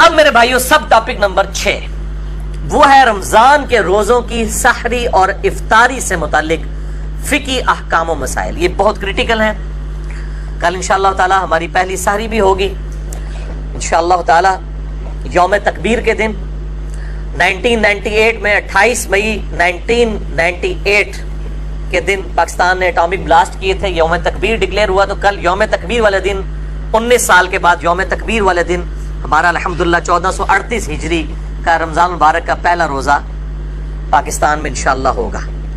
اب میرے بھائیوں سب ٹاپک نمبر 6 وہ ہے رمضان کے روزوں کی سحری اور افطاری سے متعلق فقہی احکام و مسائل. یہ بہت کرٹیکل ہیں. کل انشاءاللہ تعالی ہماری پہلی سحری بھی ہوگی انشاءاللہ تعالی یوم تکبیر کے دن 1998 میں 28 مئی 1998 کے دن پاکستان نے اٹامک بلاسٹ کیے تھے. یوم تکبیر ڈکلیئر ہوا تو کل یوم تکبیر والے دن 19 سال کے بعد یوم تکبیر والے دن ہمارا الحمدللہ 1438 ہجری کا رمضان مبارک کا پہلا روزہ پاکستان میں انشاءاللہ ہوگا.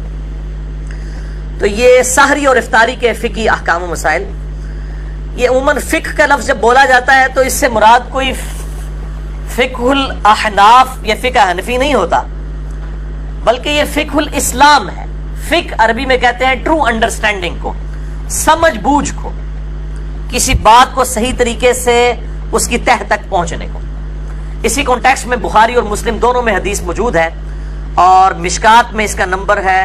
تو یہ سحری اور افطاری کے فقہی احکام و مسائل. یہ عموماً فقہ کا لفظ جب بولا جاتا ہے تو اس سے مراد کوئی فقہ الاحناف یا فقہ حنفی نہیں ہوتا، بلکہ یہ فقہ الاسلام ہے. فقہ عربی میں کہتے ہیں ٹرو انڈرسٹینڈنگ کو، سمجھ بوجھ کو، کسی بات کو صحیح طریقے سے اس کی تہ تک پہنچنے کو. اسی کانٹیکسٹ میں بخاری اور مسلم دونوں میں حدیث موجود ہے اور مشکات میں اس کا نمبر ہے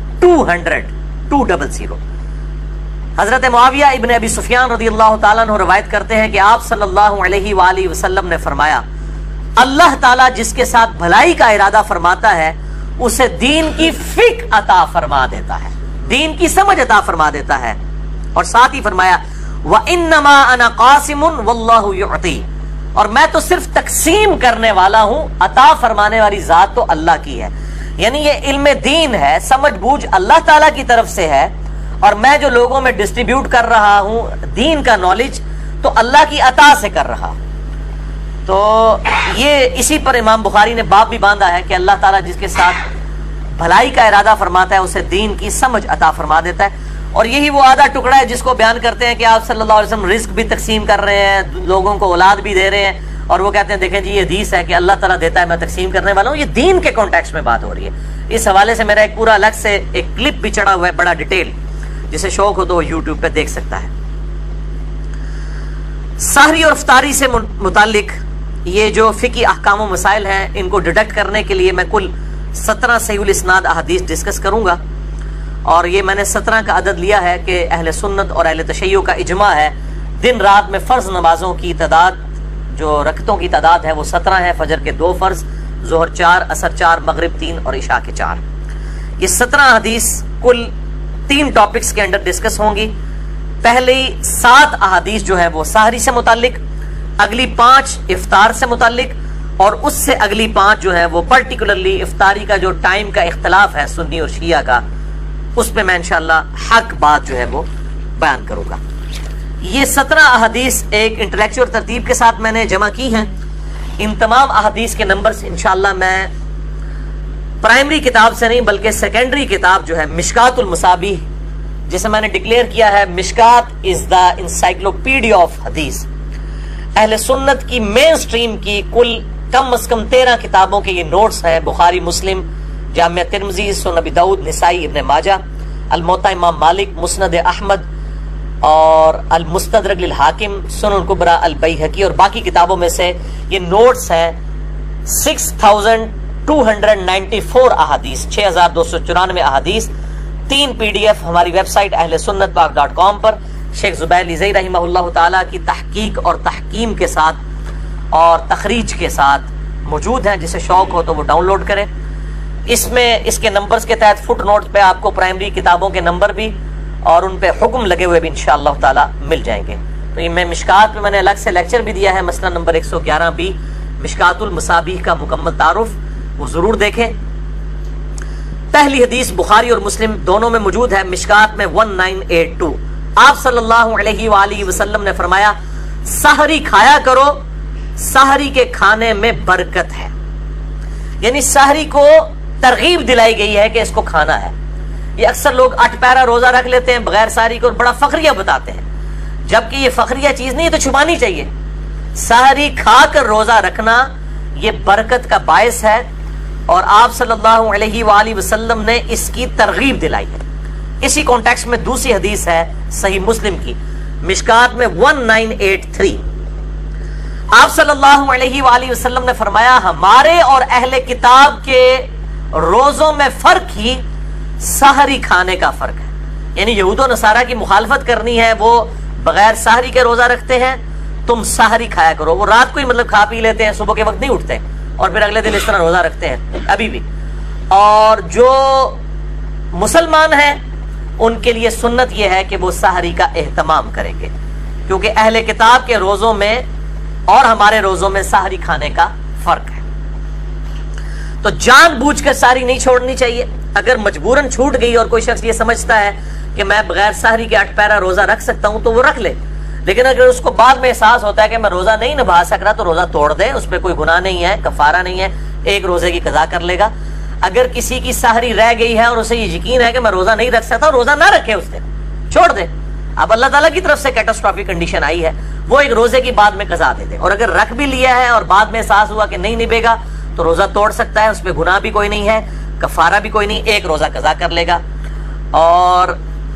200. حضرت معاویہ ابن ابی سفیان رضی اللہ تعالیٰ عنہ روایت کرتے ہیں کہ آپ صلی اللہ علیہ وآلہ وسلم نے فرمایا، اللہ تعالیٰ جس کے ساتھ بھلائی کا ارادہ فرماتا ہے اسے دین کی فقہ عطا فرما دیتا ہے، دین کی سمجھ عطا فرما دیتا ہے. اور ساتھ ہی فرمایا وَإِنَّمَا أَنَا قَاسِمٌ وَاللَّهُ يُعْطِي، اور میں تو صرف تقسیم کرنے والا ہوں، عطا فرمانے والی ذات تو اللہ کی ہے. یعنی یہ علم دین ہے، سمجھ بوجھ اللہ تعالیٰ کی طرف سے ہے، اور میں جو لوگوں میں ڈسٹریبیوٹ کر رہا ہوں دین کا نالج تو اللہ کی عطا سے کر رہا. تو یہ اسی پر امام بخاری نے باب بھی باندھا ہے کہ اللہ تعالیٰ جس کے ساتھ بھلائی کا ارادہ فرماتا ہے اسے دین کی سمجھ عطا فرما دیتا ہے. اور یہی وہ آدھا ٹکڑا ہے جس کو بیان کرتے ہیں کہ آپ صلی اللہ علیہ وسلم رزق بھی تقسیم کر رہے ہیں، لوگوں کو اولاد بھی دے رہے ہیں، اور وہ کہتے ہیں دیکھیں جی یہ حدیث ہے کہ اللہ تعالیٰ دیتا ہے میں تقسیم کرنے والا ہوں. یہ دین کے کانٹیکسٹ میں بات ہو رہی ہے. اس حوالے سے میرا ایک پورا الگ سے ایک کلپ بھی چڑھا ہوا ہے بڑا ڈیٹیل، جسے شوق ہو تو وہ یوٹیوب پہ دیکھ سکتا ہے. سحری اور افطاری سے متعلق یہ جو فقہی احکام و مسائل ہیں ان کو ڈیڈکٹ کرنے کے لیے میں کل 17 صحیح الاسناد احادیث ڈسکس کروں گا. اور یہ میں نے 17 کا عدد لیا ہے کہ اہل سنت اور اہل تشیع کا اجماع ہے دن رات میں فرض نمازوں کی تعداد، جو رکعتوں کی تعداد ہے وہ 17 ہے. فجر کے 2 فرض، ظہر 4، عصر 4، مغرب 3 اور عشاء کے 4. یہ 17 حدیث کل 3 ٹاپکس کے اندر ڈسکس ہوں گی. پہلی 7 احادیث جو ہے وہ سحری سے متعلق، اگلی 5 افطار سے متعلق، اور اس سے اگلی 5 جو ہے وہ پرٹیکولرلی افطاری کا جو ٹائم کا اختلاف ہے سنی اور شیعہ کا، اس پہ میں انشاءاللہ حق بات جو ہے وہ بیان کروں گا. یہ 17 احادیث ایک انٹلیکچوئل ترتیب کے ساتھ میں نے جمع کی ہیں. ان تمام احادیث کے نمبرز انشاءاللہ میں پرائمری کتاب سے نہیں بلکہ سیکنڈری کتاب جو ہے مشکات المصابیح، جسے میں نے ڈکلیئر کیا ہے مشکات از دا انسائکلوپیڈیا آف حدیث، اہل سنت کی مین سٹریم کی کل کم از کم 13 کتابوں کے یہ نوٹس ہیں. بخاری، مسلم، جامع ترمذی، سنن ابی داؤد، نسائی، ابن ماجہ، الموطا امام مالک، مسند احمد اور المستدرک للحاکم، سنن الکبریٰ البیہقی، اور باقی کتابوں میں سے یہ نوٹس ہیں 6294 احادیث، 6294 احادیث. 3 PDF ہماری ویب سائٹ اہل سنت پاک.com پر شیخ زبیر لیزئی رحمہ اللہ تعالیٰ کی تحقیق اور تحکیم کے ساتھ اور تخریج کے ساتھ موجود ہیں. جسے شوق ہو تو وہ ڈاؤن لوڈ کرے. اس میں اس کے نمبرز کے تحت فٹ نوٹ پہ آپ کو پرائمری کتابوں کے نمبر بھی اور ان پہ حکم لگے ہوئے بھی انشاءاللہ تعالی مل جائیں گے. تو یہ میں مشکات میں نے الگ سے لیکچر بھی دیا ہے، مسئلہ نمبر 111 بھی مشکات المصابیح کا مکمل تعارف، وہ ضرور دیکھیں. پہلی حدیث بخاری اور مسلم دونوں میں موجود ہے. مشکات میں 1982 آپ صلی اللہ علیہ وآلہ وسلم نے فرمایا سحری کھایا کرو، سحری کے کھانے میں برکت ہے. یعنی سحری کو ترغیب دلائی گئی ہے کہ اس کو کھانا ہے. یہ اکثر لوگ 8 پیرا روزہ رکھ لیتے ہیں بغیر سحری کو اور بڑا فخریہ بتاتے ہیں، جبکہ یہ فخریہ چیز نہیں ہے، تو چھپانی چاہیے. سحری کھا کر روزہ رکھنا یہ برکت کا باعث ہے، اور آپ صلی اللہ علیہ وآلہ وسلم نے اس کی ترغیب دلائی ہے. اسی کانٹیکسٹ میں دوسری حدیث ہے صحیح مسلم کی مشکات میں 1983 آپ صلی اللہ علیہ وآلہ وسلم نے فرمایا ہمارے اور اہل کتاب کے روزوں میں فرق ہی سحری کھانے کا فرق ہے. یعنی یہود و نصارہ کی مخالفت کرنی ہے، وہ بغیر سحری کے روزہ رکھتے ہیں، تم سحری کھایا کرو. وہ رات کو ہی مطلب کھا پی لیتے ہیں, صبح کے وقت نہیں اٹھتے اور پھر اگلے دن اس طرح روزہ رکھتے ہیں ابھی بھی. اور جو مسلمان ہیں ان کے لیے سنت یہ ہے کہ وہ سحری کا اہتمام کریں گے, کیونکہ اہل کتاب کے روزوں میں اور ہمارے روزوں میں سحری کھانے کا فرق ہے. تو جان بوجھ کر سحری نہیں چھوڑنی چاہیے. اگر مجبوراً چھوٹ گئی اور کوئی شخص یہ سمجھتا ہے کہ میں بغیر سحری کے 8 پیرا روزہ رکھ سکتا ہوں تو وہ رکھ لے, لیکن اگر اس کو بعد میں احساس ہوتا ہے کہ میں روزہ نہیں نبھا سک رہا تو روزہ توڑ دے, اس پہ کوئی گناہ نہیں ہے, کفارہ نہیں ہے, 1 روزے کی قضا کر لے گا. اگر کسی کی سحری رہ گئی ہے اور اسے یہ یقین ہے کہ میں روزہ نہیں رکھ سکتا, روزہ نہ رکھے, اس دن چھوڑ دے. اب اللہ تعالیٰ کی طرف سے کیٹاسٹرافک کنڈیشن آئی ہے, وہ 1 روزے کی بعد میں قضا دے دے. اور اگر رکھ بھی لیا ہے اور بعد میں احساس ہوا کہ نہیں نبھے گا تو روزہ توڑ سکتا ہے, اس پہ گناہ بھی کوئی نہیں ہے, کفارہ بھی کوئی نہیں, 1 روزہ قضا کر لے گا. اور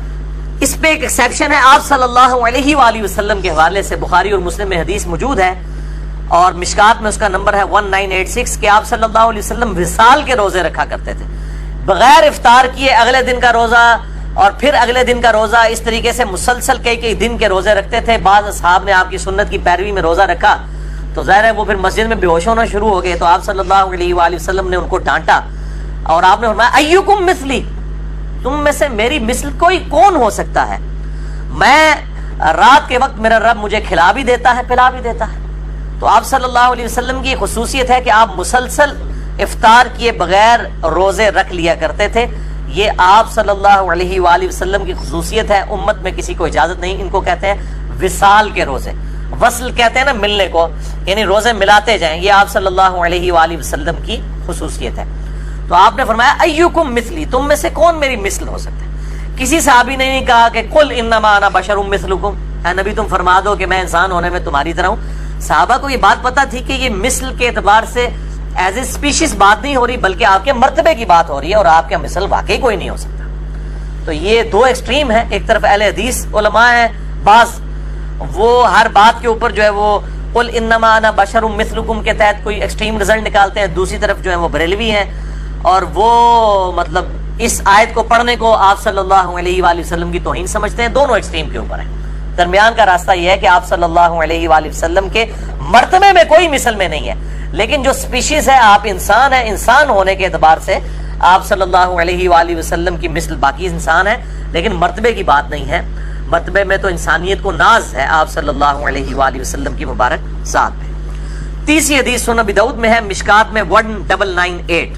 اس پہ ایک ایکسیپشن ہے, آپ صلی اللہ علیہ وآلہ وسلم کے حوالے سے بخاری اور مسلم میں حدیث موجود ہے اور مشکات میں اس کا نمبر ہے 1986 کہ آپ صلی اللہ علیہ وسلم وصال کے روزے رکھا کرتے تھے, بغیر افطار کیے اگلے دن کا روزہ اور پھر اگلے دن کا روزہ, اس طریقے سے مسلسل کئی دن کے روزے رکھتے تھے. بعض اصحاب نے آپ کی سنت کی پیروی میں روزہ رکھا تو ظاہر ہے وہ پھر مسجد میں بے ہوش ہونا شروع ہو گئے, تو آپ صلی اللہ علیہ وآلہ وسلم نے ان کو ڈانٹا اور آپ نے فرمایا ایکم مثلی, تم میں سے میری مثل کوئی کون ہو سکتا ہے, میں رات کے وقت میرا رب مجھے کھلا بھی دیتا ہے پلا بھی دیتا ہے. تو آپ صلی اللہ علیہ وسلم کی خصوصیت ہے کہ آپ مسلسل افطار کیے بغیر روزے رکھ لیا کرتے تھے. یہ آپ صلی اللہ علیہ وآلہ وسلم کی خصوصیت ہے, امت میں کسی کو اجازت نہیں. ان کو کہتے ہیں وصال کے روزے, وصل کہتے ہیں نا ملنے کو, یعنی روزے ملاتے جائیں, یہ آپ صلی اللہ علیہ وآلہ وسلم کی خصوصیت ہے. تو آپ نے فرمایا ایکم مثلی, تم میں سے کون میری مثل ہو سکتا ہے. کسی صحابی نے نہیں کہا کہ قل انما انا بشر مثلکم, اے نبی تم فرما دو کہ میں انسان ہونے میں تمہاری طرح ہوں. صحابہ کو یہ بات پتا تھی کہ یہ مثل کے اعتبار سے ایز اے اسپیشیز بات نہیں ہو رہی, بلکہ آپ کے مرتبے کی بات ہو رہی ہے, اور آپ کا مثل واقعی کوئی نہیں ہو سکتا. تو یہ 2 ایکسٹریم ہیں, ایک طرف اہل حدیث علماء ہیں بعض, وہ ہر بات کے اوپر جو ہے وہ قل انما انا بشر مثلکم کے تحت کوئی ایکسٹریم رزلٹ نکالتے ہیں. دوسری طرف جو ہے وہ بریلوی ہیں اور وہ مطلب اس آیت کو پڑھنے کو آپ صلی اللہ علیہ وآلہ وسلم کی توہین سمجھتے ہیں. دونوں ایکسٹریم کے اوپر ہیں. درمیان کا راستہ یہ ہے کہ آپ صلی اللہ علیہ وآلہ وسلم کے مرتبے میں کوئی مثل میں نہیں ہے, لیکن جو سپیشیز ہے آپ انسان ہیں, انسان ہونے کے اعتبار سے آپ صلی اللہ علیہ وآلہ وسلم کی مثل باقی انسان ہے, لیکن مرتبے کی بات نہیں ہے. مرتبے میں تو انسانیت کو ناز ہے آپ صلی اللہ علیہ وآلہ وسلم کی مبارک ذات پہ. تیسری حدیث سنن ابی داؤد میں ہے, مشکات میں 1998.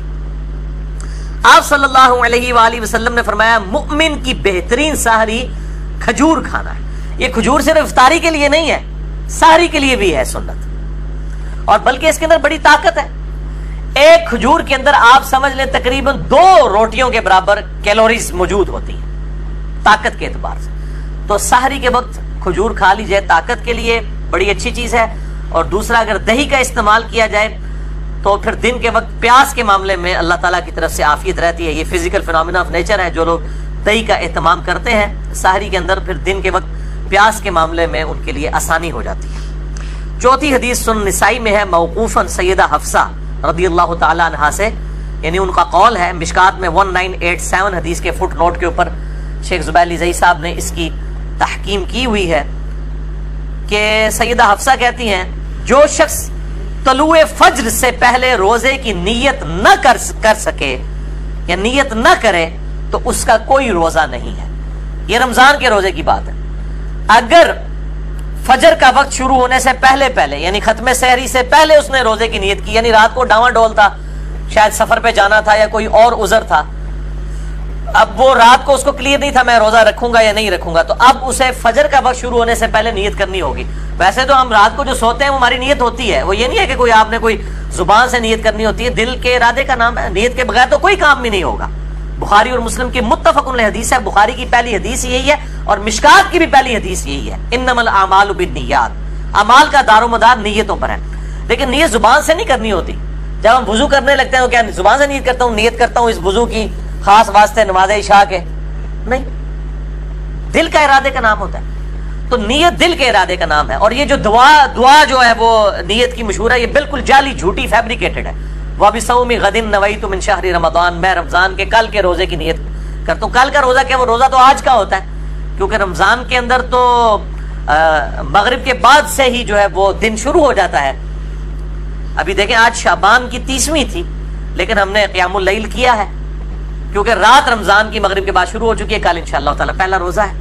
آپ صلی اللہ علیہ وآلہ وسلم نے فرمایا مؤمن کی بہترین سحری کھجور کھانا ہے. یہ کھجور صرف افطاری کے لیے نہیں ہے, سحری کے لیے بھی ہے سنت, اور بلکہ اس کے اندر بڑی طاقت ہے. ایک کھجور کے اندر آپ سمجھ لیں تقریباً 2 روٹیوں کے برابر کیلوریز موجود ہوتی ہیں طاقت کے اعتبار سے. تو سحری کے وقت کھجور کھا لی جائے طاقت کے لیے بڑی اچھی چیز ہے. اور دوسرا اگر دہی کا استعمال کیا جائے تو پھر دن کے وقت پیاس کے معاملے میں اللہ تعالیٰ کی طرف سے عافیت رہتی ہے. یہ فزیکل فینومینا آف نیچر ہے. جو لوگ دہی کا اہتمام کرتے ہیں سحری کے اندر, پھر دن کے وقت پیاس کے معاملے میں ان کے لیے آسانی ہو جاتی ہے. چوتھی حدیث سنن نسائی میں ہے موقوفاً سیدہ حفصہ رضی اللہ تعالی عنہا سے, یعنی ان کا قول ہے. مشکات میں 1987 حدیث کے فٹ نوٹ کے اوپر شیخ زبیر لیزئی صاحب نے اس کی تحکیم کی ہوئی ہے کہ سیدہ حفصہ کہتی ہیں جو شخص طلوع فجر سے پہلے روزے کی نیت نہ کر سکے یا نیت نہ کرے تو اس کا کوئی روزہ نہیں ہے. یہ رمضان کے روزے کی بات ہے. اگر فجر کا وقت شروع ہونے سے پہلے یعنی ختم سحری سے پہلے اس نے روزے کی نیت کی, یعنی رات کو ڈاواں ڈول تھا, شاید سفر پہ جانا تھا یا کوئی اور عذر تھا, اب وہ رات کو اس کو کلیئر نہیں تھا میں روزہ رکھوں گا یا نہیں رکھوں گا, تو اب اسے فجر کا وقت شروع ہونے سے پہلے نیت کرنی ہوگی. ویسے تو ہم رات کو جو سوتے ہیں وہ ہماری نیت ہوتی ہے, وہ یہ نہیں ہے کہ کوئی آپ نے کوئی زبان سے نیت کرنی ہوتی ہے, دل کے ارادے کا نام ہے. نیت کے بغیر تو کوئی کام بھی نہیں ہوگا. بخاری اور مسلم کی متفق علیہ حدیث ہے. بخاری کی پہلی حدیث یہی ہے اور مشکات کی بھی پہلی حدیث یہی ہے, انما الاعمال بالنیات, اعمال کا دار و مدار نیتوں پر ہے. لیکن نیت زبان سے نہیں کرنی ہوتی. جب ہم وضو کرنے لگتے ہیں تو کیا زبان سے نیت کرتا ہوں اس وضو کی خاص واسطے نماز عشاء کے, نہیں, دل کا ارادے کا نام ہوتا ہے. تو نیت دل کے ارادے کا نام ہے. اور یہ جو دعا جو ہے وہ نیت کی مشہور ہے, یہ بالکل جعلی جھوٹی فیبریکیٹڈ ہے. وَبِصَوْمِ غَدٍ نَوَيْتُ مِنْ شَهْرِ رَمَضَانَ, میں رمضان کے کل کے روزے کی نیت کرتا ہوں. کل کا روزہ کیا, وہ روزہ تو آج کا ہوتا ہے, کیونکہ رمضان کے اندر تو مغرب کے بعد سے ہی جو ہے وہ دن شروع ہو جاتا ہے. ابھی دیکھیں آج شعبان کی 30ویں تھی لیکن ہم نے قیام اللیل کیا ہے کیونکہ رات رمضان کی مغرب کے بعد شروع ہو چکی ہے. کل انشاءاللہ تعالی پہلا روزہ ہے.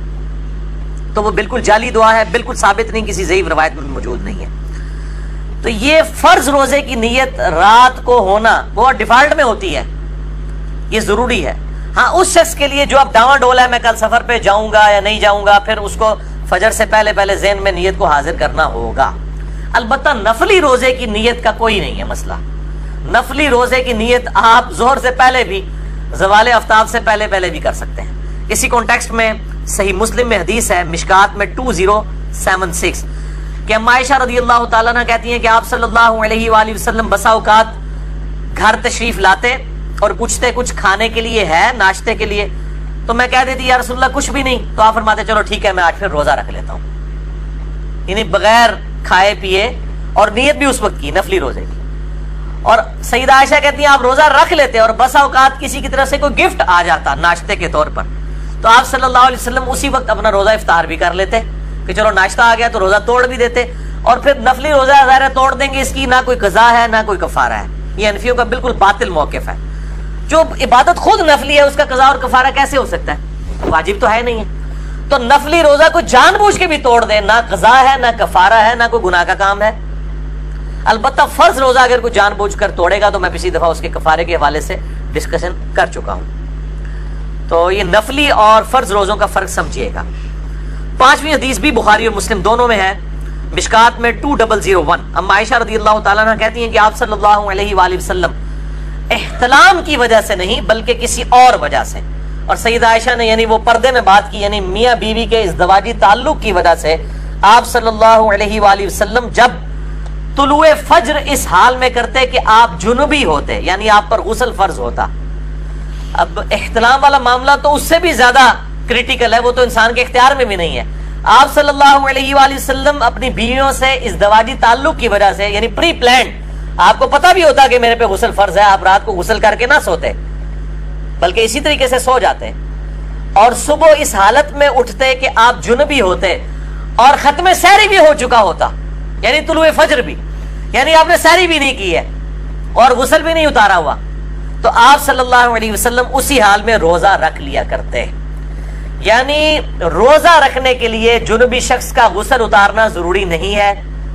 تو وہ بالکل جعلی دعا ہے, بالکل ثابت نہیں, کسی ضعیف روایت میں موجود نہیں ہے. تو یہ فرض روزے کی نیت رات کو ہونا وہ ڈیفالٹ میں ہوتی ہے, یہ ضروری ہے. ہاں اس شخص کے لیے جو اب ڈاواں ڈول ہے میں کل سفر پہ جاؤں گا یا نہیں جاؤں گا, پھر اس کو فجر سے پہلے پہلے ذہن میں نیت کو حاضر کرنا ہوگا. البتہ نفلی روزے کی نیت کا کوئی نہیں ہے مسئلہ. نفلی روزے کی نیت آپ ظہر سے پہلے بھی, زوال آفتاب سے پہلے پہلے بھی کر سکتے ہیں. اسی کانٹیکسٹ میں صحیح مسلم میں حدیث ہے مشکات میں 2076 کہ اما عائشہ رضی اللہ تعالیٰ عنہ کہتی ہیں کہ آپ صلی اللہ علیہ وآلہ وسلم بسا اوقات گھر تشریف لاتے اور پوچھتے کچھ کھانے کے لیے ہے, ناشتے کے لیے, تو میں کہہ دیتی یا رسول اللہ کچھ بھی نہیں. تو آپ فرماتے چلو ٹھیک ہے میں آج پھر روزہ رکھ لیتا ہوں, یعنی بغیر کھائے پیے, اور نیت بھی اس وقت کی نفلی روزے کی. اور سیدہ عائشہ کہتی ہیں آپ روزہ رکھ لیتے اور بسا اوقات کسی کی طرف سے کوئی گفٹ آ جاتا ناشتے کے طور پر, تو آپ صلی اللہ علیہ وسلم اسی وقت اپنا روزہ افطار بھی کر لیتے کہ چلو ناشتہ آ گیا تو روزہ توڑ بھی دیتے, اور پھر نفلی روزہ ظاہر توڑ دیں گے, اس کی نہ کوئی قضا ہے نہ کوئی کفارہ ہے. یہ حنفیوں کا بالکل باطل موقف ہے. جو عبادت خود نفلی ہے اس کا قضا اور کفارہ کیسے ہو سکتا ہے, واجب تو ہے نہیں ہے. تو نفلی روزہ کو جان بوجھ کے بھی توڑ دیں, نہ قضا ہے نہ کفارہ ہے نہ کوئی گناہ کا کام ہے. البتہ فرض روزہ اگر کوئی جان بوجھ کر توڑے گا تو میں پچھلی دفعہ اس کے کفارے کے حوالے سے ڈسکشن کر چکا ہوں. تو یہ نفلی اور فرض روزوں کا فرق سمجھیے گا. 5ویں حدیث بھی بخاری اور مسلم دونوں میں ہے, مشکات میں 2001. اما عائشہ رضی اللہ تعالیٰ عنہ کہتی ہیں کہ آپ صلی اللہ علیہ وآلہ وسلم احتلام کی وجہ سے نہیں بلکہ کسی اور وجہ سے, اور سیدہ عائشہ نے یعنی وہ پردے میں بات کی, یعنی میاں بیوی کے ازدواجی تعلق کی وجہ سے آپ صلی اللہ علیہ وآلہ وسلم جب طلوع فجر اس حال میں کرتے کہ آپ جنوبی ہوتے, یعنی آپ پر غسل فرض ہوتا. اب احتلام والا معاملہ تو اس سے بھی زیادہ کریٹیکل ہے, وہ تو انسان کے اختیار میں بھی نہیں ہے. آپ صلی اللہ علیہ وآلہ وسلم اپنی بیویوں سے ازدواجی تعلق کی وجہ سے, یعنی پری پلانڈ, آپ کو پتا بھی ہوتا کہ میرے پہ غسل فرض ہے, آپ رات کو غسل کر کے نہ سوتے بلکہ اسی طریقے سے سو جاتے, اور صبح اس حالت میں اٹھتے کہ آپ جنبی ہوتے اور ختم سحری بھی ہو چکا ہوتا, یعنی طلوع فجر بھی, یعنی آپ نے سحری بھی نہیں کی ہے اور غسل بھی نہیں اتارا ہوا, تو آپ صلی اللہ علیہ وسلم اسی حال میں روزہ رکھ لیا کرتے. یعنی روزہ رکھنے کے لیے جنبی شخص کا غسل اتارنا ضروری نہیں ہے,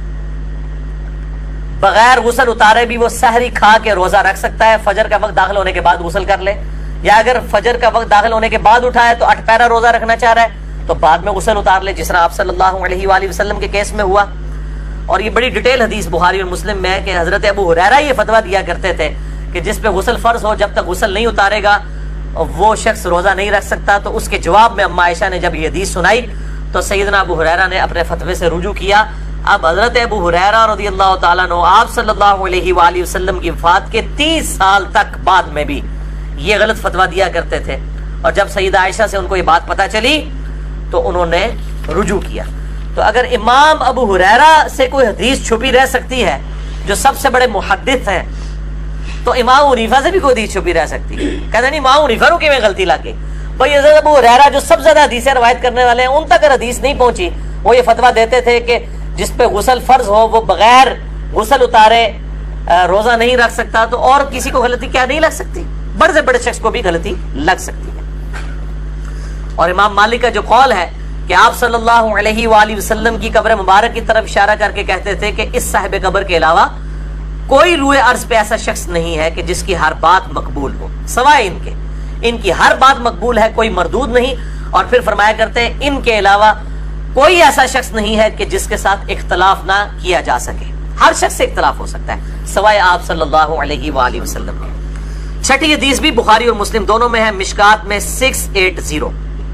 بغیر غسل اتارے بھی وہ سحری کھا کے روزہ رکھ سکتا ہے. فجر کا وقت داخل ہونے کے بعد غسل کر لے, یا اگر فجر کا وقت داخل ہونے کے بعد اٹھا ہے تو 8 پیرا روزہ رکھنا چاہ رہا ہے تو بعد میں غسل اتار لے, جس طرح آپ صلی اللہ علیہ وآلہ وسلم کے کیس میں ہوا. اور یہ بڑی ڈیٹیل حدیث بخاری اور مسلم میں ہے کہ حضرت ابو ہریرہ یہ فتویٰ دیا کرتے تھے کہ جس پہ غسل فرض ہو جب تک غسل نہیں اتارے گا وہ شخص روزہ نہیں رکھ سکتا. تو اس کے جواب میں اما عائشہ نے جب یہ حدیث سنائی تو سیدنا ابو ہریرہ نے اپنے فتوے سے رجوع کیا. اب حضرت ابو ہریرہ رضی اللہ تعالیٰ عنہ آپ صلی اللہ علیہ وآلہ وسلم کی وفات کے 30 سال تک بعد میں بھی یہ غلط فتویٰ دیا کرتے تھے, اور جب سیدہ عائشہ سے ان کو یہ بات پتہ چلی تو انہوں نے رجوع کیا. تو اگر امام ابو ہریرہ سے کوئی حدیث چھپی رہ سکتی ہے جو سب سے بڑے محدث ہیں, تو امام حنیفہ سے بھی کوئی حدیث چھپی رہ سکتی ہے. کہتے نہیں امام حنیفہ کو کیوں غلطی لگ گئی, بھائی حضرت ابو ہریرہ جو سب سے زیادہ حدیثیں روایت کرنے والے ہیں ان تک حدیث نہیں پہنچی. وہ یہ فتویٰ دیتے تھے کہ جس پہ غسل فرض ہو وہ بغیر غسل اتارے روزہ نہیں رکھ سکتا, تو اور کسی کو غلطی کیا نہیں لگ سکتی, بڑے سے بڑے شخص کو بھی غلطی لگ سکتی ہے. اور امام مالک کا جو قول ہے کہ آپ صلی اللہ علیہ وآلہ وسلم کی قبر مبارک کی طرف اشارہ کر کے کہتے تھے کہ اس صاحب قبر کے علاوہ کوئی روئے عرض پہ ایسا شخص نہیں ہے کہ جس کی ہر بات مقبول ہو, سوائے ان کی ہر بات مقبول ہے, کوئی مردود نہیں. اور پھر فرمایا کرتے ہیں ان کے علاوہ کوئی ایسا شخص نہیں ہے کہ جس کے ساتھ اختلاف نہ کیا جا سکے, ہر شخص سے اختلاف ہو سکتا ہے سوائے آپ صلی اللہ علیہ وآلہ وسلم کے. 6ٹھی حدیث بھی بخاری اور مسلم دونوں میں ہے, مشکات میں 680.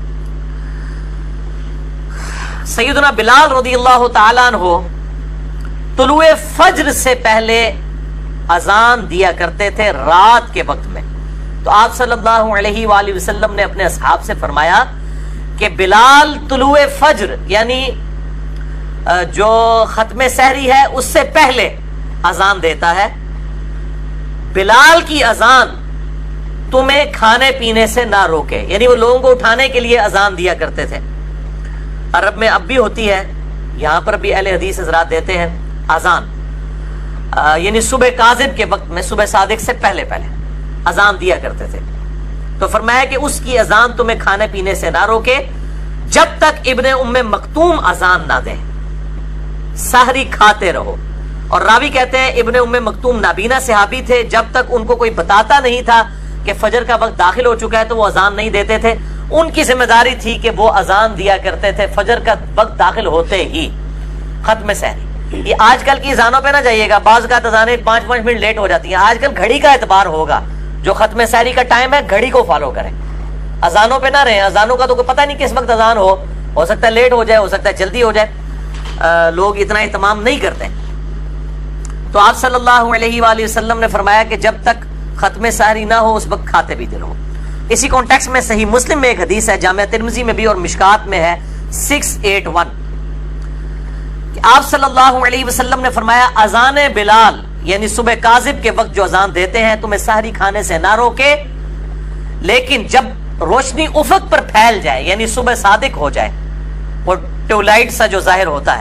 سیدنا بلال رضی اللہ تعالیٰ عنہ طلوع فجر سے پہلے اذان دیا کرتے تھے رات کے وقت میں. تو آپ صلی اللہ علیہ وآلہ وسلم نے اپنے اصحاب سے فرمایا کہ بلال طلوع فجر یعنی جو ختم سحری ہے اس سے پہلے اذان دیتا ہے. بلال کی اذان تمہیں کھانے پینے سے نہ روکے, یعنی وہ لوگوں کو اٹھانے کے لیے اذان دیا کرتے تھے. عرب میں اب بھی ہوتی ہے یہاں پر بھی اہل حدیث حضرات دیتے ہیں اذان، یعنی صبح کاذب کے وقت میں، صبح صادق سے پہلے اذان دیا کرتے تھے. تو فرمایا کہ اس کی اذان تمہیں کھانے پینے سے نہ روکے جب تک ابن ام مکتوم اذان نہ دے، سحری کھاتے رہو. اور راوی کہتے ہیں ابن ام مکتوم نابینا صحابی تھے، جب تک ان کو کوئی بتاتا نہیں تھا کہ فجر کا وقت داخل ہو چکا ہے تو وہ اذان نہیں دیتے تھے. ان کی ذمہ داری تھی کہ وہ اذان دیا کرتے تھے فجر کا وقت داخل ہوتے ہی، ختم سحری. یہ آج کل کی اذانوں پہ نہ جائیے گا، بعض کا اذانیں 5 منٹ لیٹ ہو جاتی ہیں. آج کل گھڑی کا اعتبار ہوگا، جو ختم سحری کا ٹائم ہے گھڑی کو فالو کریں، اذانوں پہ نہ رہیں. اذانوں کا تو کوئی پتہ نہیں کس وقت اذان ہو سکتا ہے لیٹ ہو جائے، ہو سکتا ہے جلدی ہو جائے، لوگ اتنا اہتمام نہیں کرتے. تو آپ صلی اللہ علیہ وآلہ وسلم نے فرمایا کہ جب تک ختم سحری نہ ہو اس وقت کھاتے بھی رہو. اسی کانٹیکس میں صحیح مسلم میں ایک حدیث ہے، جامعہ ترمذی میں بھی اور مشکات میں ہے 681، کہ آپ صلی اللہ علیہ وسلم نے فرمایا اذان بلال یعنی صبح کاذب کے وقت جو اذان دیتے ہیں تمہیں سحری کھانے سے نہ روکے، لیکن جب روشنی افق پر پھیل جائے یعنی صبح صادق ہو جائے، وہ ٹیولائٹ سا جو ظاہر ہوتا ہے،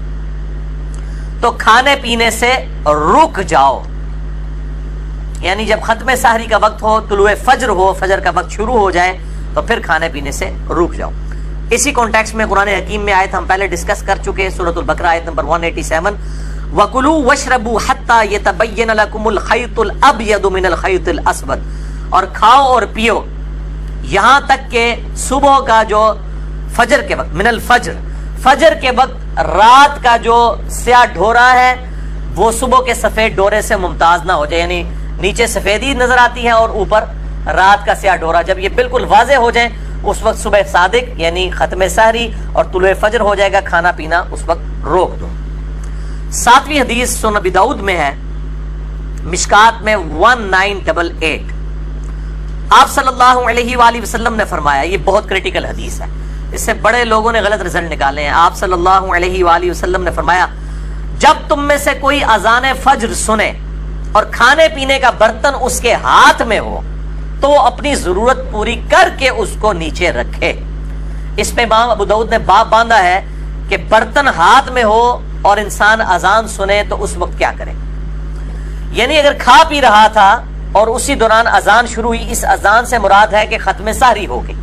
تو کھانے پینے سے رک جاؤ. یعنی جب ختم سحری کا وقت ہو، طلوع فجر ہو، فجر کا وقت شروع ہو جائے تو پھر کھانے پینے سے رک جاؤ. اسی کانٹیکس میں قرآن حکیم میں آیت ہم پہلے ڈسکس کر چکے، سورۃ البقرہ آیت نمبر 187، وَكُلُوا وَاشْرَبُوا حَتَّى يَتَبَيَّنَ لَكُمُ الْخَيْطُ الْأَبْيَضُ مِنَ الْخَيْطِ الْأَسْوَدِ، اور کھاؤ اور پیو یہاں تک کہ صبح کا جو فجر کے وقت، من الفجر، فجر کے وقت رات کا جو سیاہ ڈھورا ہے وہ صبح کے سفید ڈورے سے ممتاز نہ ہو جائے. یعنی نیچے سفیدی نظر آتی ہے اور اوپر رات کا سیاہ ڈورا، جب یہ بالکل واضح ہو جائیں اس وقت صبح صادق یعنی ختم سحری اور طلوع فجر ہو جائے گا، کھانا پینا اس وقت روک دو. 7ویں حدیث سنن ابی داؤد میں ہے، مشکات میں 1988، آپ صلی اللہ علیہ وآلہ وسلم نے فرمایا، یہ بہت کریٹیکل حدیث ہے، اس سے بڑے لوگوں نے غلط رزلٹ نکالے ہیں. آپ صلی اللہ علیہ وآلہ وسلم نے فرمایا جب تم میں سے کوئی اذان فجر سنے اور کھانے پینے کا برتن اس کے ہاتھ میں ہو تو اپنی ضرورت پوری کر کے اس کو نیچے رکھے. اس پہ امام ابو داؤد نے باب باندھا ہے کہ برتن ہاتھ میں ہو اور انسان اذان سنے تو اس وقت کیا کرے. یعنی اگر کھا پی رہا تھا اور اسی دوران اذان شروع ہوئی، اس اذان سے مراد ہے کہ ختم سحری ہو گئی،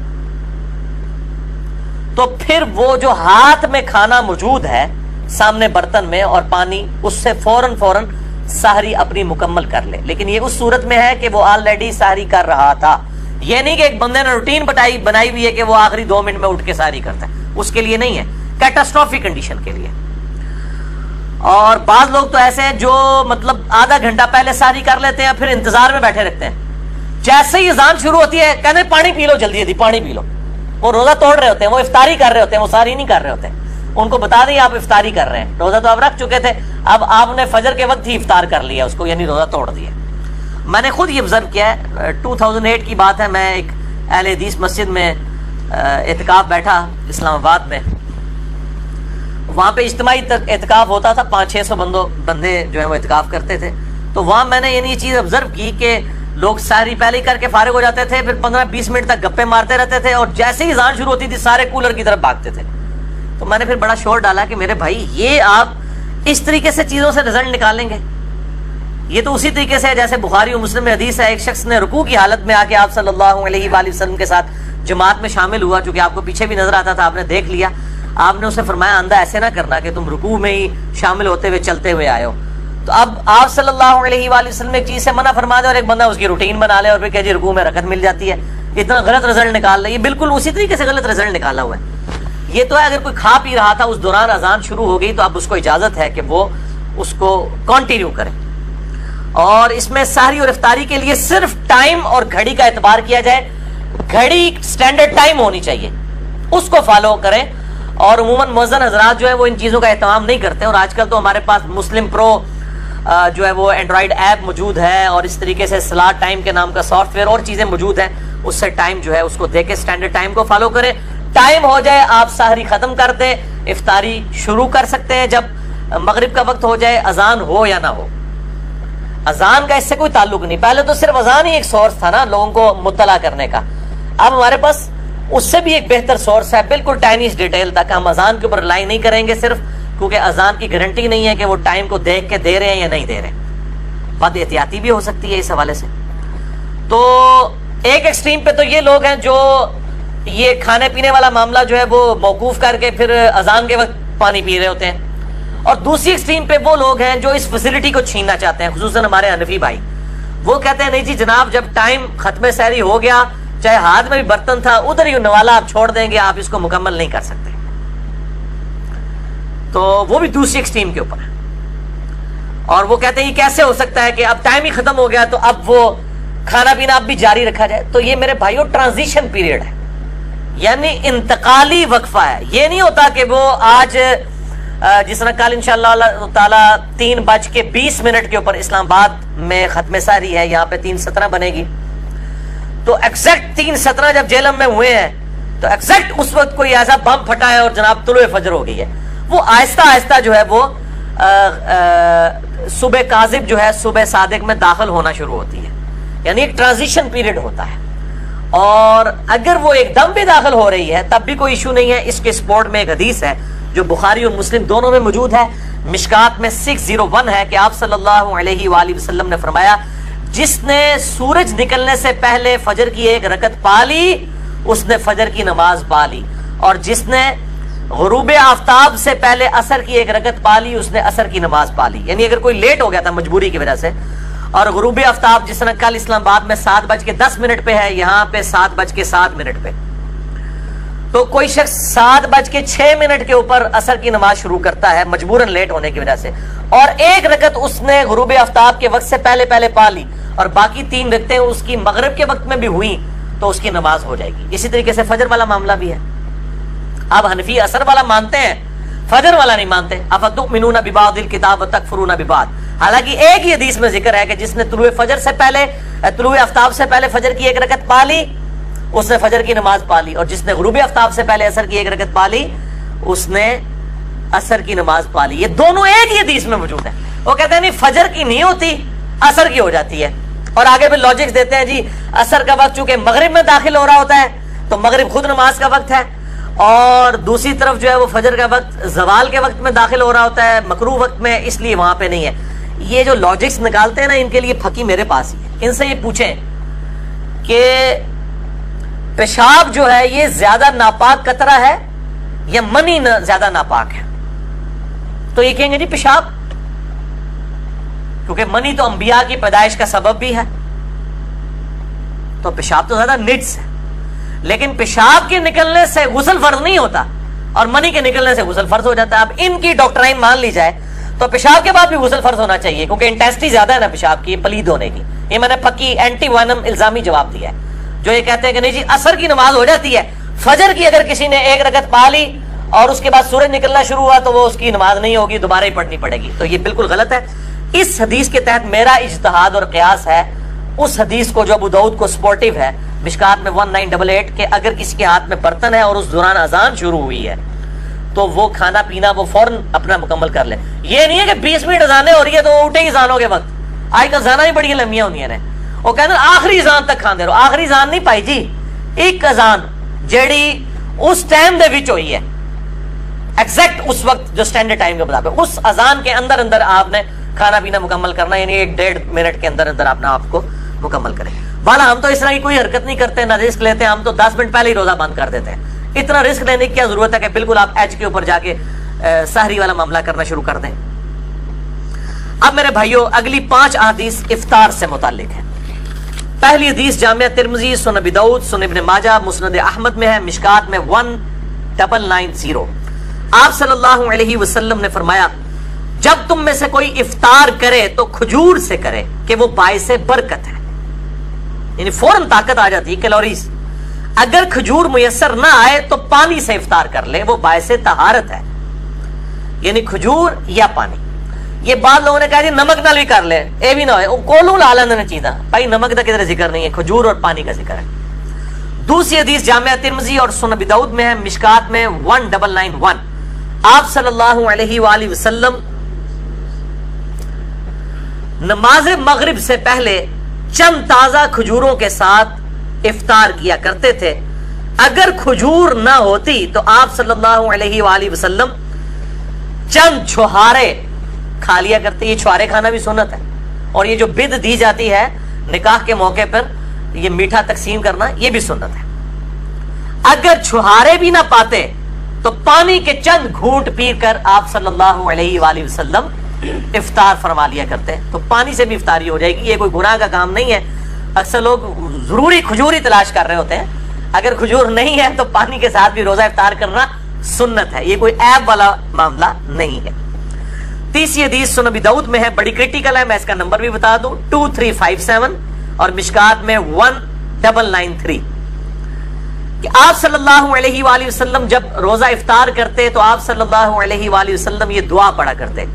تو پھر وہ جو ہاتھ میں کھانا موجود ہے سامنے برتن میں اور پانی، اس سے فوراً سحری اپنی مکمل کر لے. لیکن یہ اس صورت میں ہے کہ وہ آلریڈی سحری کر رہا تھا، یہ نہیں کہ ایک بندے نے روٹین بنائی ہوئی ہے کہ وہ آخری 2 منٹ میں اٹھ کے سحری کرتا ہے، اس کے لیے نہیں ہے، کیٹاسٹروفک کنڈیشن کے لیے. اور بعض لوگ تو ایسے ہیں جو مطلب آدھا گھنٹہ پہلے سحری کر لیتے ہیں، پھر انتظار میں بیٹھے رہتے ہیں، جیسے ہی اذان شروع ہوتی ہے کہتے ہیں پانی پی لو، جلدی پانی پی لو. وہ روزہ توڑ رہے ہوتے ہیں، وہ افطاری کر رہے ہوتے ہیں، وہ سحری نہیں کر رہے ہوتے ہیں. ان کو بتا دیں آپ افطاری کر رہے ہیں، روزہ تو آپ رکھ چکے تھے، اب آپ نے فجر کے وقت ہی افطار کر لیا اس کو، یعنی روزہ توڑ دیا. میں نے خود یہ آبزرو کیا ہے، 2008 کی بات ہے، میں ایک اہل حدیث مسجد میں اعتکاف بیٹھا اسلام آباد میں، وہاں پہ اجتماعی اعتکاف ہوتا تھا، 500-600 بندے جو ہیں وہ اعتکاف کرتے تھے. تو وہاں میں نے یعنی یہ چیز آبزرو کی کہ لوگ سحری پہلے ہی کر کے فارغ ہو جاتے تھے، پھر 15-20 منٹ تک گپے مارتے رہتے تھے، اور جیسے ہی اذان شروع ہوتی تھی سارے کولر کی طرف بھاگتے تھے. تو میں نے پھر بڑا شور ڈالا کہ میرے بھائی یہ آپ اس طریقے سے چیزوں سے رزلٹ نکالیں گے، یہ تو اسی طریقے سے ہے جیسے بخاری و مسلم میں حدیث ہے، ایک شخص نے رکوع کی حالت میں آ کے آپ صلی اللہ علیہ وآلہ وسلم کے ساتھ جماعت میں شامل ہوا، چونکہ آپ کو پیچھے بھی نظر آتا تھا، آپ نے دیکھ لیا. آپ نے اسے فرمایا اندھا ایسے نہ کرنا کہ تم رکوع میں ہی شامل ہوتے ہوئے چلتے ہوئے آئے ہو. تو اب آپ صلی اللہ علیہ وآلہ وسلم ایک چیز سے منع فرما دے اور ایک بندہ اس کی روٹین بنا لے اور پھر کہ جی رکوع میں رکعت مل جاتی ہے، اتنا غلط رزلٹ نکال لے. یہ بالکل اسی طریقے سے غلط رزلٹ نکالا ہوا ہے. یہ تو ہے اگر کوئی کھا پی رہا تھا اس دوران اذان شروع ہو گئی تو اب اس کو اجازت ہے کہ وہ اس کو کنٹینیو کرے. اور اس میں سحری اور افطاری کے لیے صرف ٹائم اور گھڑی کا اعتبار کیا جائے، گھڑی سٹینڈرڈ ٹائم ہونی چاہیے، اس کو فالو کریں. اور عموماً مؤذن حضرات جو ہے وہ ان چیزوں کا اہتمام نہیں کرتے. اور آج کل تو ہمارے پاس مسلم پرو جو ہے وہ اینڈرائڈ ایپ موجود ہے، اور اس طریقے سے سلاٹ ٹائم کے نام کا سافٹ ویئر اور چیزیں موجود ہیں، اس سے ٹائم جو ہے اس کو دے کے سٹینڈرڈ ٹائم کو فالو کریں. ٹائم ہو جائے آپ سحری ختم کر دیں، افطاری شروع کر سکتے ہیں جب مغرب کا وقت ہو جائے، اذان ہو یا نہ ہو. اذان کا اس سے کوئی تعلق نہیں، پہلے تو صرف اذان ہی ایک سورس تھا نا لوگوں کو مطلع کرنے کا. اب ہمارے پاس اس سے بھی ایک بہتر سورس ہے، بالکل ٹائنیز ڈیٹیل تک. ہم اذان کے اوپر رلائی نہیں کریں گے صرف، کیونکہ اذان کی گارنٹی نہیں ہے کہ وہ ٹائم کو دیکھ کے دے رہے ہیں یا نہیں دے رہے، بد احتیاطی بھی ہو سکتی ہے اس حوالے سے. تو ایک ایکسٹریم پہ تو یہ لوگ ہیں جو یہ کھانے پینے والا معاملہ جو ہے وہ موقوف کر کے پھر اذان کے وقت پانی پی رہے ہوتے ہیں، اور دوسری ایکسٹریم پہ وہ لوگ ہیں جو اس فیسلٹی کو چھیننا چاہتے ہیں، خصوصاً ہمارے حنفی بھائی. وہ کہتے ہیں نہیں جی جناب، جب ٹائم ختم سحری ہو گیا، چاہے ہاتھ میں بھی برتن تھا، ادھر ہی نوالا آپ چھوڑ دیں گے، آپ اس کو مکمل نہیں کر سکتے. تو وہ بھی دوسری ایکسٹریم کے اوپر ہے، اور وہ کہتے ہیں یہ کیسے ہو سکتا ہے کہ اب ٹائم ہی ختم ہو گیا تو اب وہ کھانا پینا اب بھی جاری رکھا جائے. تو یہ میرے بھائیو ٹرانزیشن پیریڈ ہے، یعنی انتقالی وقفہ ہے. یہ نہیں ہوتا کہ وہ آج جس طرح کل انشاءاللہ اللہ تعالیٰ 3:20 کے اوپر اسلام آباد میں ختم سحری ہے، یہاں پہ 3:17 بنے گی، تو ایگزیکٹ 3:17 جب جیلم میں ہوئے ہیں تو ایگزیکٹ اس وقت کوئی ایسا بم پھٹا ہے اور جناب طلوع فجر ہو گئی ہے. وہ آہستہ آہستہ جو ہے وہ صبح کاذب جو ہے صبح صادق میں داخل ہونا شروع ہوتی ہے، یعنی ایک ٹرانزیشن پیریڈ ہوتا ہے. اور اگر وہ ایک دم بھی داخل ہو رہی ہے تب بھی کوئی ایشو نہیں ہے. اس کے سپورٹ میں ایک حدیث ہے جو بخاری اور مسلم دونوں میں موجود ہے، مشکات میں 601 ہے کہ آپ صلی اللہ علیہ وآلہ وسلم نے فرمایا جس نے سورج نکلنے سے پہلے فجر کی ایک رکعت پا لی اس نے فجر کی نماز پا لی، اور جس نے غروب آفتاب سے پہلے عصر کی ایک رکعت پا لی اس نے عصر کی نماز پا لی. یعنی اگر کوئی لیٹ ہو گیا تھا مجبوری کی وجہ سے، اور غروب آفتاب جس طرح کل اسلام آباد میں 7:10 پہ ہے، یہاں پہ 7:07 پہ، تو کوئی شخص 7:06 کے اوپر عصر کی نماز شروع کرتا ہے مجبوراً لیٹ ہونے کی وجہ سے، اور ایک رکعت اس نے غروب آفتاب کے وقت سے پہلے پا لی، اور باقی 3 رکعتیں اس کی مغرب کے وقت میں بھی ہوئی تو اس کی نماز ہو جائے گی. اسی طریقے سے فجر والا معاملہ بھی ہے. اب حنفی عصر والا مانتے ہیں، فجر والا نہیں مانتے. افتؤمنون ببعض الکتاب وتکفرون ببعض. حالانکہ ایک ہی حدیث میں ذکر ہے کہ جس نے طلوع فجر سے پہلے طلوع آفتاب سے پہلے فجر کی ایک رکعت پا لی اس نے فجر کی نماز پا لی، اور جس نے غروب آفتاب سے پہلے عصر کی ایک رکعت پا لی اس نے عصر کی نماز پا لی. یہ دونوں ایک ہی حدیث میں موجود ہیں. وہ کہتے ہیں نہیں فجر کی نہیں ہوتی، عصر کی ہو جاتی ہے. اور آگے بھی لاجکس دیتے ہیں جی عصر کا وقت چونکہ مغرب میں داخل ہو رہا ہوتا ہے تو مغرب خود نماز کا وقت ہے، اور دوسری طرف جو ہے وہ فجر کا وقت زوال کے وقت میں داخل ہو رہا ہوتا ہے، مکروہ وقت میں، اس لیے وہاں پہ نہیں ہے. یہ جو لاجکس نکالتے ہیں نا ان کے لیے پھکی میرے پاس ہی ہے. ان سے یہ پوچھیں کہ پیشاب جو ہے یہ زیادہ ناپاک قطرہ ہے یا منی زیادہ ناپاک ہے، تو یہ کہیں گے جی پیشاب، کیونکہ منی تو انبیاء کی پیدائش کا سبب بھی ہے، تو پیشاب تو زیادہ نجس ہے. لیکن پیشاب کے نکلنے سے غسل فرض نہیں ہوتا اور منی کے نکلنے سے غسل فرض ہو جاتا ہے. اب ان کی ڈاکٹرائن مان لی جائے تو پیشاب کے بعد بھی غسل فرض ہونا چاہیے، کیونکہ انٹینسٹی زیادہ ہے نا پیشاب کی پلید ہونے کی. یہ میں نے پکی اینٹی وائنم الزامی جواب دیا ہے. جو یہ کہتے ہیں کہ نہیں جی عصر کی نماز ہو جاتی ہے، فجر کی اگر کسی نے ایک رکعت پا لی اور اس کے بعد سورج نکلنا شروع ہوا تو وہ اس کی نماز نہیں ہوگی، دوبارہ ہی پڑھنی پڑے گی. تو یہ بالکل غلط ہے. اس حدیث کے تحت میرا اجتہاد اور قیاس ہے اس حدیث کو جو ابو داؤد کو سپورٹیو ہے مشکات میں 1988 کہ اگر کسی کے ہاتھ میں برتن ہے اور اس دوران اذان شروع ہوئی ہے تو وہ کھانا پینا وہ فوراً اپنا مکمل کر لے. یہ نہیں ہے کہ 20 منٹ اذانیں ہو رہی ہے تو وہ اٹھے ہی اذانوں کے وقت. آج کل اذانیں ہی بڑی لمبیاں ہوتی ہیں، وہ کہتے ہیں آخری اذان تک کھاندے رہو. آخری اذان نہیں پائی جی، ایک اذان جیڑی اس ٹائم دے وچ ہوئی ہے، ایگزیکٹ اس وقت جو سٹینڈرڈ ٹائم کے مطابق اس اذان کے اندر اندر آپ نے کھانا پینا مکمل کرنا، یعنی 1-1.5 منٹ کے اندر اندر آپ کو مکمل کریں. والا ہم تو اس طرح کی کوئی حرکت نہیں کرتے، نہ رسک لیتے ہیں. ہم تو 10 منٹ پہلے ہی روزہ بند کر دیتے ہیں. اتنا رسک لینے کی کیا ضرورت ہے کہ بالکل آپ ایج کے اوپر جا کے سحری والا معاملہ کرنا شروع کر دیں. اب میرے بھائیو اگلی 5 احادیث افطار سے متعلق ہیں. پہلی حدیث جامعہ ترمذی، سنن ابی داؤد، سنن ابن ماجہ، مسند احمد میں ہے، مشکات میں 1990. آپ صلی اللہ علیہ وسلم نے فرمایا جب تم میں سے کوئی افطار کرے تو کھجور سے کرے کہ وہ باعث برکت ہے، یعنی فوراً طاقت آ جاتی ہے، کیلوریز. اگر کھجور میسر نہ آئے تو پانی سے افطار کر لے، وہ باعث طہارت ہے، یعنی کھجور یا پانی. یہ بعض لوگوں نے کہا جی نمک نال بھی کر لے، اے بھی نہ ہوئے کولوں لا لینا چاہیے. بھائی نمک کا کدھر ذکر نہیں ہے، کھجور اور پانی کا ذکر ہے. دوسری حدیث جامعہ ترمذی اور سنن ابی داؤد میں ہے، مشکات میں 1991. آپ صلی اللہ علیہ وآلہ وسلم نماز مغرب سے پہلے چند تازہ کھجوروں کے ساتھ افطار کیا کرتے تھے اگر کھجور نہ ہوتی تو آپ صلی اللہ علیہ وآلہ وسلم چند چھہارے کھا لیا کرتے. یہ چھہارے کھانا بھی سنت ہے. اور یہ جو بد دی جاتی ہے نکاح کے موقع پر یہ میٹھا تقسیم کرنا یہ بھی سنت ہے. اگر چھہارے بھی نہ پاتے تو پانی کے چند گھونٹ پی کر آپ صلی اللہ علیہ وآلہ وسلم افطار فرما لیا کرتے. تو پانی سے بھی افطاری ہو جائے گی. یہ کوئی گناہ کا کام نہیں ہے. اکثر لوگ ضروری کھجور ہی تلاش کر رہے ہوتے ہیں. اگر کھجور نہیں ہے تو پانی کے ساتھ بھی روزہ افطار کرنا سنت ہے. یہ کوئی عیب والا معاملہ نہیں ہے. تیسری حدیث سنن ابی داؤد میں ہے, بڑی کریٹیکل ہے. میں اس کا نمبر بھی بتا دوں, 2357 اور مشکات میں 1993 کہ آپ صلی اللہ علیہ وآلہ وسلم جب روزہ افطار کرتے تو آپ صلی اللہ علیہ وآلہ وسلم یہ دعا پڑھا کرتے,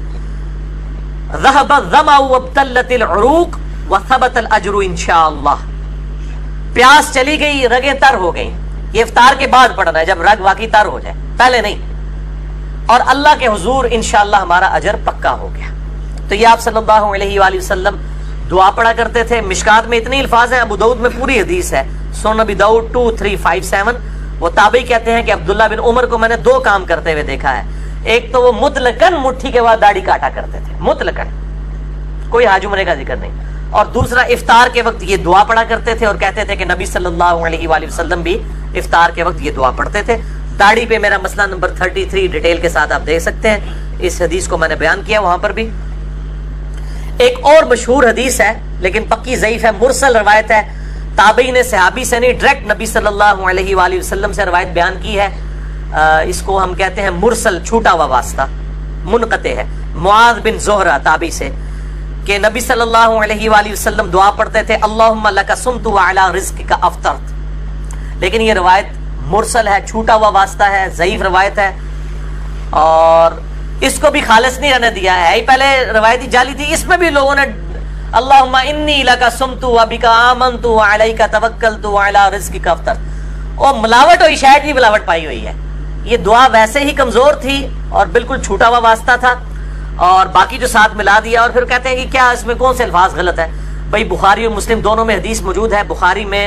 ذهب الظمأ وابتلت العروق وثبت الاجر انشاءاللہ. پیاس چلی گئی, رگیں تر ہو گئیں. یہ افطار کے بعد پڑھنا ہے جب رگ واقعی تر ہو جائے, پہلے نہیں. اور اللہ کے حضور انشاءاللہ ہمارا اجر پکا ہو گیا. تو یہ آپ صلی اللہ علیہ وآلہ وسلم دعا پڑھا کرتے تھے. مشکات میں اتنی الفاظ ہیں, ابو داؤد میں پوری حدیث ہے. سنن ابی داؤد 2357. وہ تابعی کہتے ہیں کہ عبداللہ بن عمر کو میں نے دو کام کرتے ہوئے دیکھا ہے. ایک تو وہ مطلقاً مٹھی کے بعد داڑھی کاٹا کرتے تھے, مطلقاً, کوئی حاج عمرے کا ذکر نہیں. اور دوسرا افطار کے وقت یہ دعا پڑھا کرتے تھے اور کہتے تھے کہ نبی صلی اللہ علیہ وآلہ وسلم بھی افطار کے وقت یہ دعا پڑھتے تھے. داڑھی پہ میرا مسئلہ نمبر 33 ڈیٹیل کے ساتھ آپ دیکھ سکتے ہیں. اس حدیث کو میں نے بیان کیا وہاں پر بھی. ایک اور مشہور حدیث ہے لیکن پکی ضعیف ہے, مرسل روایت ہے. تابعی نے صحابی سے نہیں, ڈائریکٹ نبی صلی اللہ علیہ وآلہ وسلم سے روایت بیان کی ہے. اس کو ہم کہتے ہیں مرسل, چھوٹا ہوا واسطہ, منقطع ہے. معاذ بن زہرہ تابعی سے کہ نبی صلی اللہ علیہ وآلہ وسلم دعا پڑھتے تھے, اللہم لک صمت وعلی رزقک افطرت. لیکن یہ روایت مرسل ہے, چھوٹا ہوا واسطہ ہے, ضعیف روایت ہے. اور اس کو بھی خالص نہیں رہنے دیا ہے, ہی پہلے روایتی جعلی تھی. اس میں بھی لوگوں نے اللہم انی لک صمت وبک آمنت وعلیک توکلت وعلی رزقک افطرت. اور ملاوٹ ہوئی, شاید بھی ملاوٹ پائی ہوئی ہے. یہ دعا ویسے ہی کمزور تھی اور بالکل چھوٹا ہوا واسطہ تھا, اور باقی جو ساتھ ملا دیا. اور پھر کہتے ہیں کہ کیا اس میں کون سے الفاظ غلط ہے. بھائی بخاری اور مسلم دونوں میں حدیث موجود ہے. بخاری میں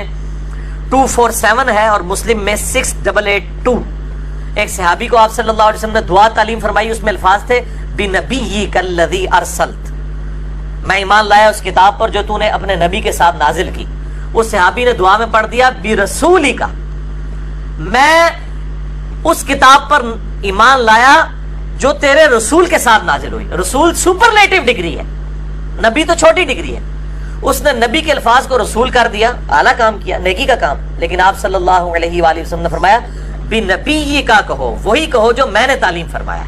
247 ہے اور مسلم میں 6882. ایک صحابی کو آپ صلی اللہ علیہ وسلم نے دعا تعلیم فرمائی, اس میں الفاظ تھے بنبیک الذی ارسلت, میں ایمان لایا اس کتاب پر جو تو نے اپنے نبی کے ساتھ نازل کی. اس صحابی نے دعا میں پڑھ دیا برسولی کا, میں اس کتاب پر ایمان لایا جو تیرے رسول کے ساتھ نازل ہوئی. رسول سپرلیٹو ڈگری ہے, نبی تو چھوٹی ڈگری ہے. اس نے نبی کے الفاظ کو رسول کر دیا, اعلیٰ کام کیا, نیکی کا کام. لیکن آپ صلی اللہ علیہ وآلہ وسلم نے فرمایا بنبی کا کہو, وہی کہو جو میں نے تعلیم فرمایا.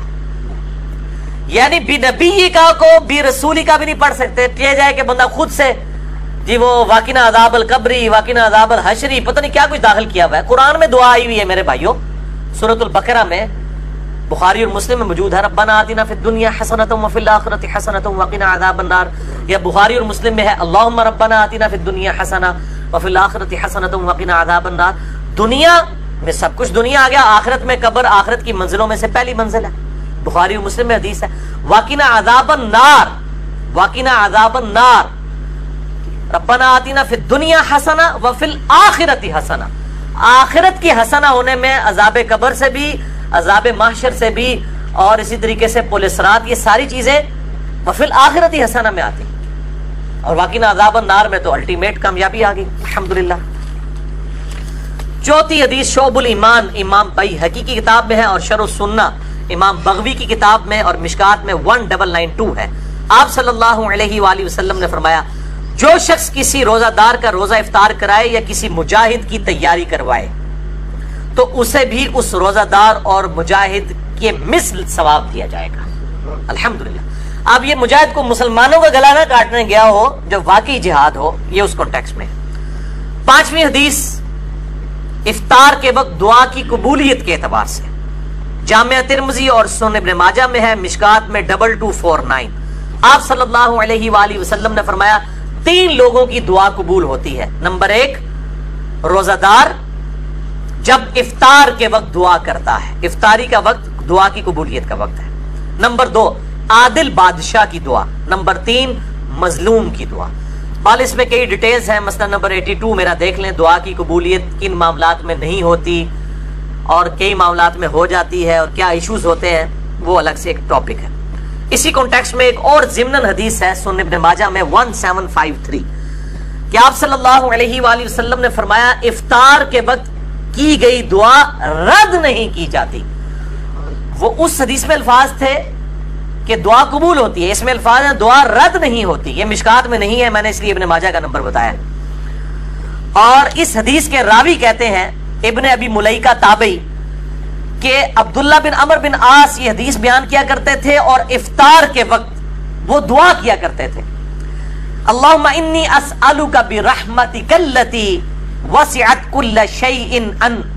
یعنی بنبی کا کو بی رسولی کا بھی نہیں پڑھ سکتے. یہ جائے کہ بندہ خود سے جی وہ واقعنا عذاب القبری, واقعنا عذاب الحشری, پتہ نہیں کیا کچھ داخل کیا ہوا ہے. قرآن میں دعا آئی ہوئی ہے میرے بھائیوں, سورۃ البقرہ میں, بخاری اور مسلم میں موجود ہے, ربنا آتنا فی الدنیا حسنۃ وفی الآخرۃ حسنۃ وقنا عذاب النار. یا بخاری اور مسلم میں ہے اللہم ربنا آتنا فی الدنیا حسنۃ وفی الآخرۃ حسنۃ وقنا عذاب النار. دنیا میں سب کچھ دنیا آ گیا, آخرت میں قبر آخرت کی منزلوں میں سے پہلی منزل ہے. بخاری اور مسلم میں حدیث ہے وقنا عذاب النار, وقنا عذاب النار, ربنا آتنا فی الدنیا حسنہ وفی الآخرۃ حسنہ. آخرت کی حسنہ ہونے میں عذاب قبر سے بھی, عذاب محشر سے بھی, اور اسی طریقے سے پولیس رات, یہ ساری چیزیں وفی الآخرۃ حسنہ میں آتی. اور واقعنا عذاب النار میں تو الٹیمیٹ کامیابی آ گئی الحمدللہ. چوتھی حدیث شعب الایمان, امام بیہقی کی کتاب میں ہے, اور شرح السنہ امام بغوی کی کتاب میں, اور مشکات میں 1992 ہے. آپ صلی اللہ علیہ وآلہ وسلم نے فرمایا جو شخص کسی روزہ دار کا روزہ افطار کرائے یا کسی مجاہد کی تیاری کروائے تو اسے بھی اس روزہ دار اور مجاہد کے مثل ثواب دیا جائے گا الحمدللہ. اب یہ مجاہد کو مسلمانوں کا گلا نہ کاٹنے گیا ہو جو واقعی جہاد ہو, یہ اس کانٹیکسٹ میں. پانچویں حدیث افطار کے وقت دعا کی قبولیت کے اعتبار سے جامعہ ترمذی اور سنن ابن ماجہ میں ہے, مشکات میں 2249. آپ صلی اللہ علیہ وآلہ وسلم نے فرمایا 3 لوگوں کی دعا قبول ہوتی ہے. نمبر 1 روزہ دار جب افطار کے وقت دعا کرتا ہے, افطاری کا وقت دعا کی قبولیت کا وقت ہے. نمبر 2 عادل بادشاہ کی دعا. نمبر 3 مظلوم کی دعا. बाल इसमें कई डिटेल्स हैं। मसला नंबर 82 मेरा देख लें, दुआ की कबूलियत किन मामलात में नहीं होती और कई मामलात में हो जाती है और क्या इश्यूज होते हैं, वो अलग से एक टॉपिक है। इसी कॉन्टेक्स्ट में एक और ज़िम्नन हदीस है सुनन इब्न माजा में 1753 कि आप सल्लल्लाहु अलैहि वसल्लम ने फरमाया इफ्तार के वक्त की गई दुआ रद्द नहीं की जाती। वो उस हदीस में अल्फाज थे कि दुआ कबूल होती है, इसमें अल्फाज है दुआ रद्द नहीं होती। ये मिशकात में नहीं है, मैंने इसलिए इब्न माजा का नंबर बताया। और इस हदीस के रावी कहते हैं इब्न अबी मुलैका ताबई कि अब्दुल्ला बिन अमर बिन आस ये हदीस बयान किया करते थे और इफ्तार के वक्त वो दुआ किया करते थे, अल्लाहुम्मा इन्नी अस्अलुका बिरहमतिकल्लती वसिअत कुल्ल शैइन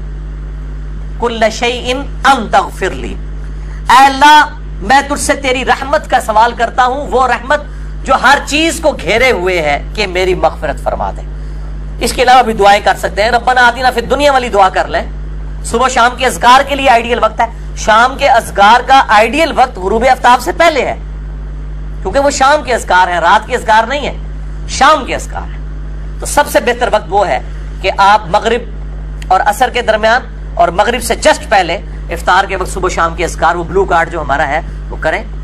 अन तगफिरली। ऐ अल्लाह, मैं तुझसे तेरी रहमत का सवाल करता हूं, वो रहमत जो हर चीज को घेरे हुए है, कि मेरी मगफिरत फरमा दे। इसके अलावा भी दुआएं कर सकते हैं। रब्बना आतिना फिद दुनिया वाली दुआ कर लें, सुबह शाम के अज़कार के लिए आइडियल वक्त है। शाम के अज़कार का आइडियल वक्त गुरूब आफ्ताब से पहले है, क्योंकि वो शाम के अज़कार है, रात के अज़कार नहीं है, शाम के अज़कार है। तो सबसे बेहतर वक्त वो है कि आप मगरिब और असर के दरमियान और मगरिब से जस्ट पहले इफ्तार के वक्त सुबह शाम के अज़कार, वो ब्लू कार्ड जो हमारा है, वो करें।